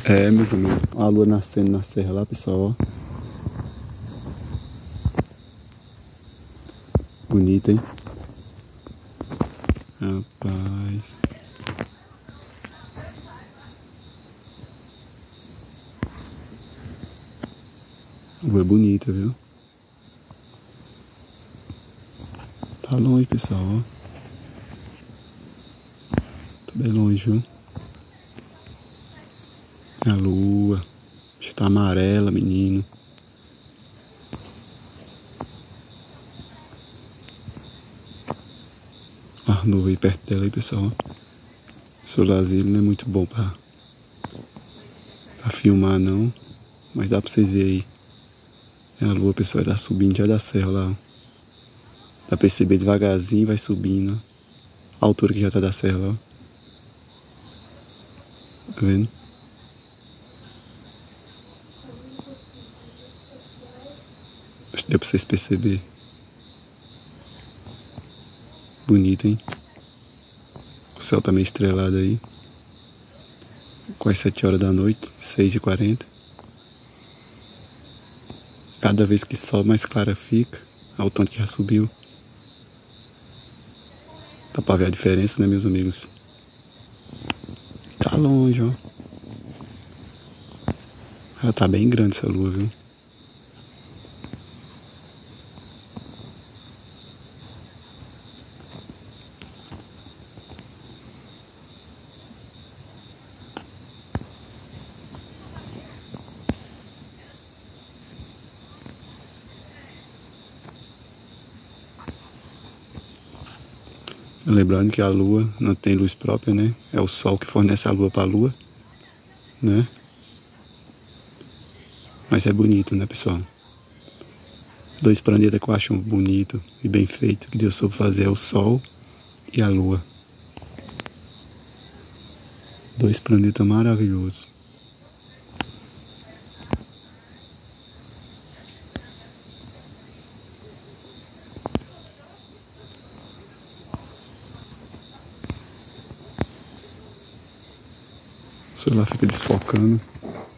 É, meus amigos, a lua nascendo na serra lá, pessoal, ó. Bonita, hein? Rapaz. A lua é bonita, viu? Tá longe, pessoal, ó. Tá bem longe, viu? A lua. Já tá amarela, menino. A nuvem perto dela aí, pessoal. O solarzinho não é muito bom pra filmar, não. Mas dá pra vocês verem aí. A lua, pessoal, tá subindo já da serra lá, ó. Dá pra perceber devagarzinho, vai subindo, ó. A altura que já tá da serra lá, ó. Tá vendo? Acho que deu pra vocês perceberem. Bonito, hein? O céu tá meio estrelado aí. Quase 7 horas da noite, 6h40. Cada vez que sobe, mais clara fica. Olha o tanto que já subiu. Dá pra ver a diferença, né, meus amigos? Tá longe, ó. Ela tá bem grande essa lua, viu? Lembrando que a lua não tem luz própria, né? É o sol que fornece a lua pra lua, né? Mas é bonito, né, pessoal? Dois planetas que eu acho bonito e bem feito, que Deus soube fazer, é o sol e a lua. Dois planetas maravilhosos. O celular fica desfocando.